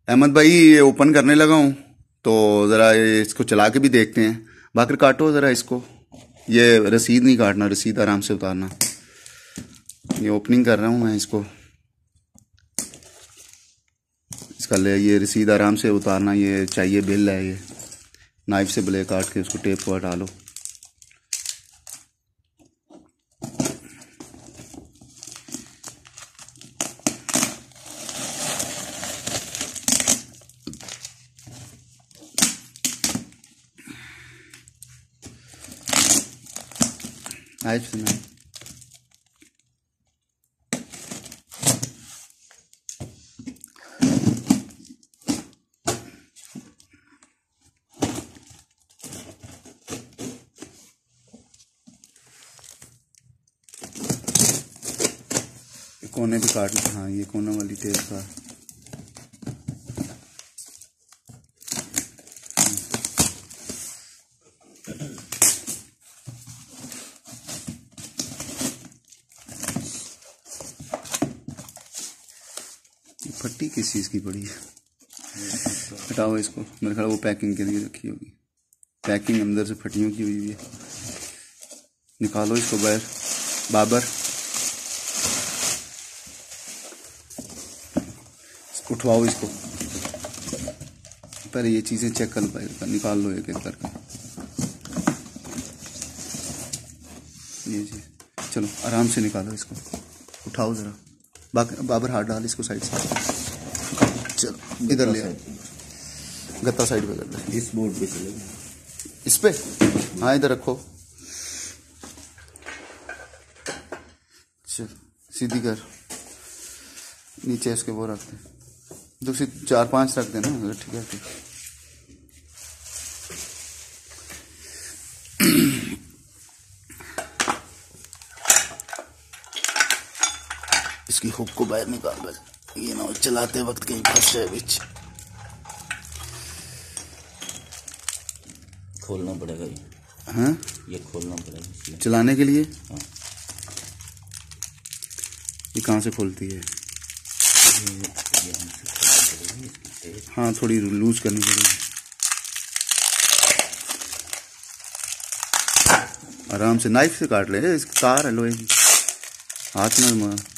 अहमद भाई ये ओपन करने लगा हूँ, तो ज़रा इसको चला के भी देखते हैं। बाकर काटो ज़रा इसको, ये रसीद नहीं काटना, रसीद आराम से उतारना। ये ओपनिंग कर रहा हूँ मैं इसको, इसका ले ये रसीद आराम से उतारना। ये चाहिए बिल है, ये नाइफ से ब्लेड काट के उसको टेप को हटा लो। नाइफ से नहीं, कोने भी काट लो। हाँ, ये कोना वाली टेप का फट्टी किस चीज़ की पड़ी है? हटाओ इसको, मेरे ख्याल वो पैकिंग के लिए रखी होगी। पैकिंग अंदर से फटियों की हुई है। निकालो इसको बाहर। बाबर, उठवाओ इसको। पहले ये चीज़ें चेक कर लो, बाहर का निकाल लो एक एक करके। ये जी, चलो आराम से निकालो इसको, उठाओ ज़रा। बाबर हाथ डाल इसको साइड से। चलो इधर ले, गत्ता साइड पे कर दे। इस बोर्ड पे चले, इस पे। हाँ इधर रखो। चल सीधी कर, नीचे इसके वो रख दे। दूसरी 4-5 रख देना, अगर ठीक है ठीक। इसकी हुक को बाहर निकाल बस, ये ना चलाते वक्त कहीं फंस जाए बीच। खोलना पड़ेगा ये। हाँ, ये खोलना पड़ेगा चलाने के लिए। हाँ, ये कहाँ से खोलती है? हाँ, थोड़ी लूज करनी पड़ेगी। आराम से नाइफ से काट ले, इसकी तार है लोहे की, हाथ में मार।